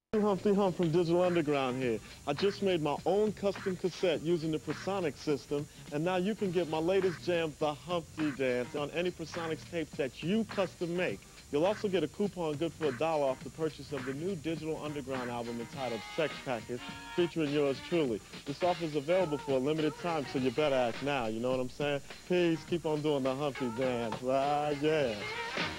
Humpty Hump from Digital Underground here. I just made my own custom cassette using the Personics system, and now you can get my latest jam, the Humpty Dance, on any Personics tape that you custom make. You'll also get a coupon good for $1 off the purchase of the new Digital Underground album entitled Sex Package, featuring yours truly. This offer is available for a limited time, so you better act now, you know what I'm saying? Peace, keep on doing the Humpty Dance. Ah, yeah.